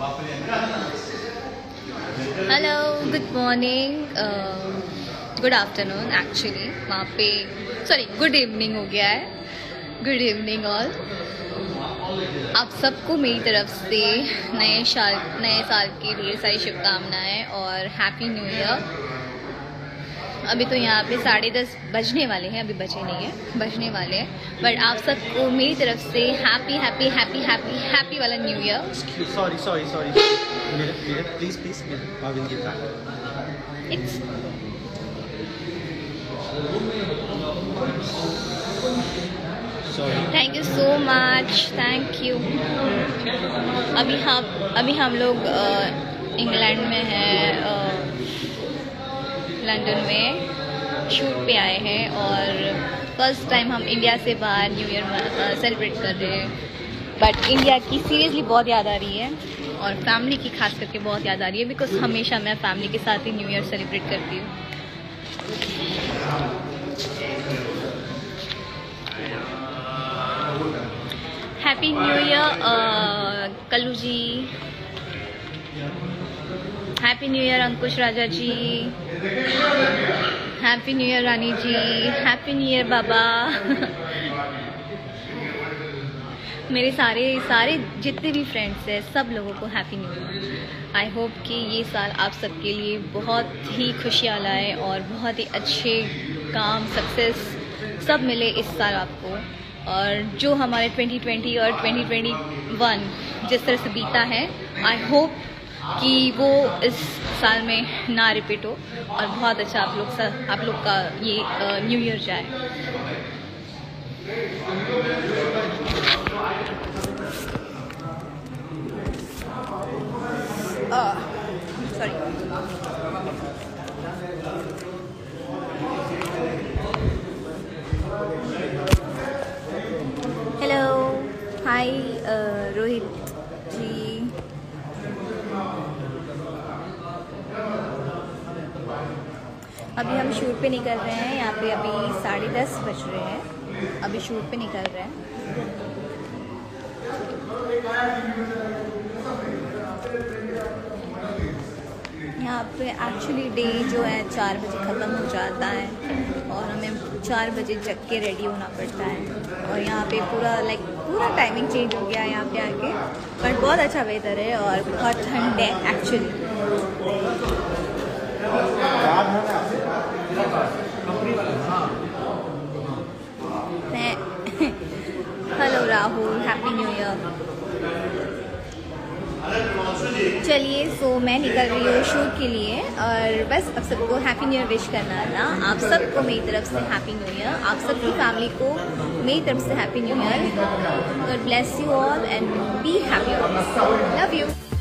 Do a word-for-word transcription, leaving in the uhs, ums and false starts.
Hello, good morning, good afternoon actually वहाँ पे, sorry good evening हो गया है। Good evening all. आप सबको मेरी तरफ से नए साल नए साल की ढेर सारी शुभकामनाएं और हैप्पी न्यू ईयर। अभी तो यहाँ पे साढ़े दस बजने वाले हैं, अभी बजे नहीं है, बजने वाले हैं। बट आप सबको मेरी तरफ से happy happy happy happy happy वाला new year. Sorry sorry sorry please please I will give back. It's thank you so much, thank you. अभी हम अभी हम लोग इंग्लैंड में हैं, लंदन में शूट पे आए हैं और फर्स्ट टाइम हम इंडिया से बाहर न्यू ईयर सेलिब्रेट कर रहे हैं। बट इंडिया की सीरियसली बहुत याद आ रही है और फैमिली की खास करके बहुत याद आ रही है, बिकॉज हमेशा मैं फैमिली के साथ ही न्यू ईयर सेलिब्रेट करती हूँ। Happy new year Kallu ji, happy new year Ankush Raja ji, happy new year Rani ji, happy new year बाबा। मेरे सारे सारे जितने भी फ्रेंड्स हैं सब लोगों को happy new year. I hope कि ये साल आप सबके लिए बहुत ही खुशियाँ लाए और बहुत ही अच्छे काम, सक्सेस सब मिले इस साल आपको। और जो हमारे ट्वेंटी ट्वेंटी और ट्वेंटी ट्वेंटी वन जिस तरह से बीता है, आई होप कि वो इस साल में ना रिपीट हो और बहुत अच्छा आप लोग सा, आप लोग का ये न्यू ईयर जाए। Sorry hello, hi Rohit ji. अभी हम शूट पे निकल रहे हैं, यहाँ पे अभी साढ़े दस बज रहे हैं, अभी शूट पे निकल रहे हैं। यहाँ पे एक्चुअली डे जो है चार बजे ख़त्म हो जाता है और हमें चार बजे जग के रेडी होना पड़ता है। और यहाँ पे पूरा लाइक पूरा टाइमिंग चेंज हो गया है यहाँ पे आके, बट बहुत अच्छा वेदर है और बहुत ठंड है actually. Hello Rahul, happy new year. चलिए, सो मैं निकल रही हूँ शूट के लिए और बस आप सबको हैप्पी न्यू ईयर विश करना था। आप सबको मेरी तरफ से हैप्पी न्यू ईयर, आप सबकी फैमिली को मेरी तरफ से happy new year. God bless you all and be happy, love you.